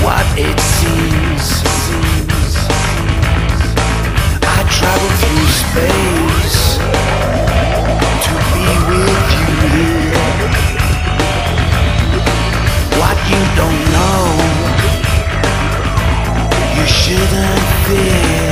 what it seems. I travel through space to be with you here. What you don't know, you shouldn't fear.